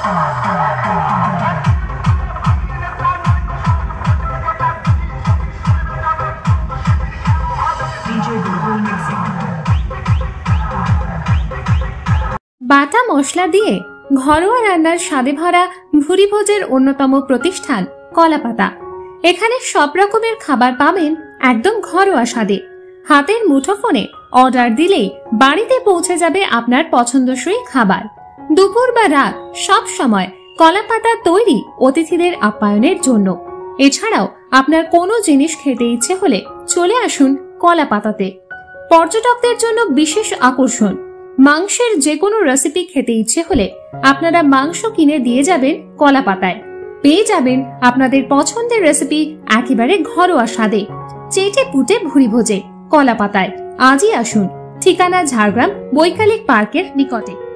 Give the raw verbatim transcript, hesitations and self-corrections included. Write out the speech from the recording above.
বাটা মশলা দিয়ে ঘরোয়া রান্নার স্বাদে ভরা ভুরিভোজের অন্যতম প্রতিষ্ঠান কলাপাতা। এখানে সব রকমের খাবার পাবেন একদম ঘরোয়া স্বাদে। হাতের মুঠোফোনে অর্ডার দিলেই বাড়িতে পৌঁছে যাবে আপনার পছন্দসই খাবার। দুপুর বা রাত সব সময় কলাপাতা তৈরি অতিথিদের আপ্যায়নের জন্য। এছাড়াও আপনার কোনো জিনিস খেতে ইচ্ছে হলে চলে আসুন কলাপাতাতে। পর্যটকদের জন্য বিশেষ আকর্ষণ, মাংসের যে কোনো রেসিপি খেতে ইচ্ছে হলে আপনারা মাংস কিনে দিয়ে যাবেন কলাপাতায়। পেয়ে যাবেন আপনাদের পছন্দের রেসিপি একেবারে ঘরোয়া স্বাদে। চেটে পুটে ভুরিভোজে কলাপাতায় আজই আসুন। ঠিকানা ঝাড়গ্রাম বৈকালিক পার্কের নিকটে।